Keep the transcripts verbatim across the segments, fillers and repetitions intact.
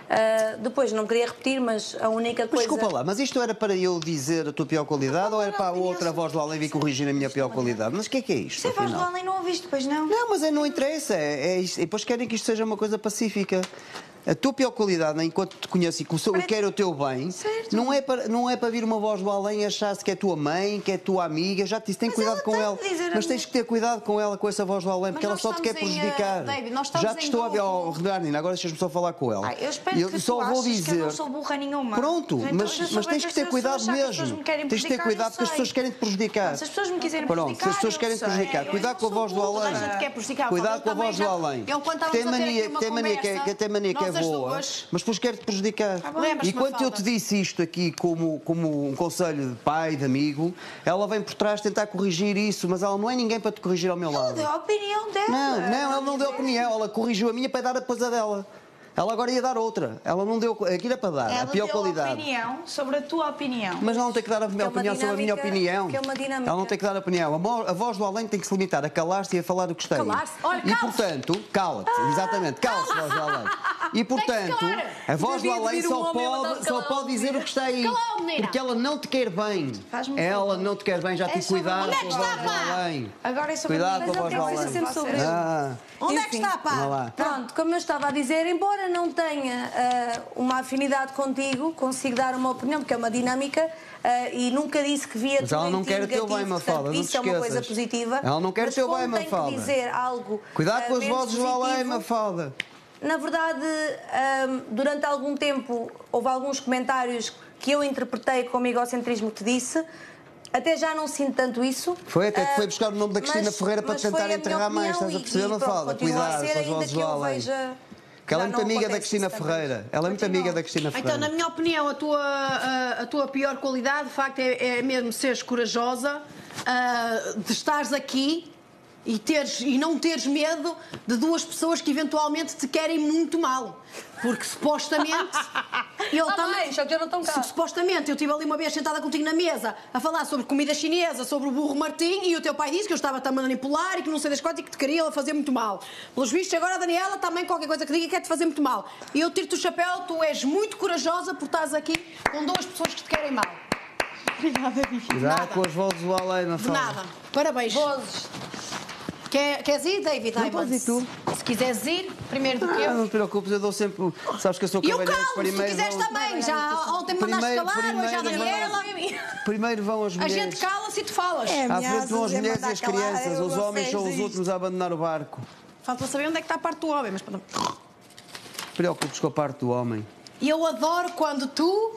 Uh, depois, não queria repetir, mas a única coisa... Mas desculpa lá, mas isto era para eu dizer a tua pior qualidade ou era para a outra voz do além vir corrigir a minha pior qualidade? Mas o que é que é isto? Se a voz do além não ouviste, pois não? Não, mas é, não interessa. É, é isto. E depois querem que isto seja uma coisa pacífica. A tua pior qualidade, enquanto te conheço e que eu quero o teu bem, não é, para, não é para vir uma voz do além e achar-se que é tua mãe, que é tua amiga. Já te disse, tem cuidado com ela. Mas tens que ter cuidado com ela, com essa voz do além, porque ela só te quer prejudicar. Já te estou a ver, oh, Bernardina, agora deixas-me só falar com ela. Ai, eu espero que só vou dizer que eu não sou burra nenhuma. Pronto, mas, mas tens que ter cuidado mesmo. Tens que ter cuidado porque as pessoas querem te prejudicar. Se as pessoas me quiserem Pronto, se as pessoas querem te prejudicar, cuidado com a voz do além. Cuidado com a voz do além. Tem mania, tem mania que tem mania que é boa. Mas depois quer-te prejudicar. Ah, e quando eu te disse isto aqui como, como um conselho de pai, de amigo, ela vem por trás tentar corrigir isso, mas ela não é ninguém para te corrigir ao meu lado. Ela deu a opinião dela. Não, não, ela não deu opinião, ela corrigiu a minha para dar a coisa dela. Ela agora ia dar outra. Ela não deu. Aquilo é para dar. Ela a pior deu qualidade. A opinião sobre a tua opinião. Mas ela não tem que dar a minha é opinião sobre a minha opinião. Que é uma dinâmica. Ela não tem que dar a opinião. A voz do além tem que se limitar a calar-se e a falar do que está aí. Calar-se? Olha, e portanto, cala-te. Ah, exatamente, cala-se, voz do além. E portanto, a voz do além só pode, só pode dizer o que está aí. Porque ela não te quer bem. Ela não te quer bem, já tive cuidado com a voz do além. Agora é sobre Cuidado com a voz do além. Onde é que está, pá? Pronto, como eu estava a dizer, embora não tenha uh, uma afinidade contigo, consigo dar uma opinião, porque é uma dinâmica, uh, e nunca disse que via mas ela não quer o teu bem, Mafalda, não te isso é uma coisa positiva. Ela não quer o teu bem, Mafalda. Tem que dizer algo, cuidado com uh, as vozes do além, Mafalda. Na verdade, um, durante algum tempo, houve alguns comentários que eu interpretei como egocentrismo que te disse. Até já não sinto tanto isso. Foi até que uh, foi buscar o nome da Cristina mas, Ferreira para tentar enterrar mais, estás a perceber, Mafalda? Cuidado com as vozes do além. Que ela é muito amiga da Cristina Ferreira. Ela é muito amiga da Cristina Ferreira. Então, na minha opinião, a tua, a, a tua pior qualidade, de facto, é, é mesmo seres corajosa, uh, de estares aqui e, teres, e não teres medo de duas pessoas que eventualmente te querem muito mal. Porque supostamente. Ele ah, também. Mãe, só que eu não estão cá. Supostamente, eu estive ali uma vez sentada contigo na mesa a falar sobre comida chinesa, sobre o burro Martim, e o teu pai disse que eu estava-te a manipular e que não sei das quantas e que te queria fazer muito mal. Pelos vistos, agora a Daniela também, qualquer coisa que diga, quer-te fazer muito mal. E eu tiro-te o chapéu, tu és muito corajosa por estás aqui com duas pessoas que te querem mal. Obrigada, Bibi. Cuidado com as vozes do além, não fala. De nada. Parabéns. Vozes. Quer, queres ir, David? Não podes ir tu. Se quiseres ir, primeiro do que ah, eu. Não te preocupes, eu dou sempre. Sabes que eu sou E eu cavalheiro. calo, se tu quiseres vão... também. Já ontem me mandaste calar, hoje a Daniela. Primeiro vão as mulheres. A gente cala-se e tu falas. É, à frente vão as mulheres e as crianças. Calar, os homens são os últimos a abandonar o barco. Falta saber onde é que está a parte do homem, mas... Preocupes com a parte do homem. E eu adoro quando tu...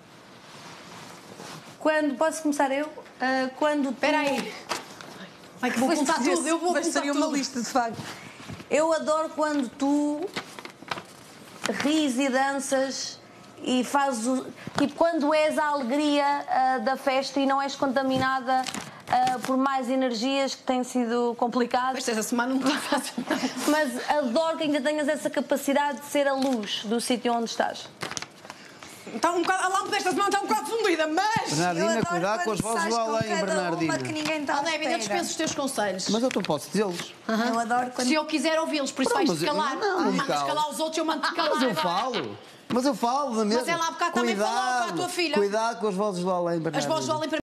Quando, posso começar eu? Uh, quando tu... Espera aí. Ai, que vou contar tudo, eu vou contar tudo. uma lista, de facto. Eu adoro quando tu ris e danças e fazes o... Tipo, quando és a alegria uh, da festa e não és contaminada uh, por mais energias que têm sido complicadas. Mas esta semana não está fácil. Mas adoro que ainda tenhas essa capacidade de ser a luz do sítio onde estás. Está um bocado, a lâmpada desta semana está um bocado fundida, mas... Bernardina, cuidado com as vozes do além, Bernardina. Que ninguém está oh, David, eu dispenso os teus conselhos. Mas eu não posso dizê-los. Uh-huh. Eu adoro quando... Se eu quiser ouvi-los, por isso vais-te calar. Não, não me Mandas calo. calar os outros, eu mando-te calar. Mas eu agora. falo. Mas eu falo mesmo. Mas ela há bocado também falou para a tua filha. Cuidado com as vozes do além, Bernardina. As vozes do além para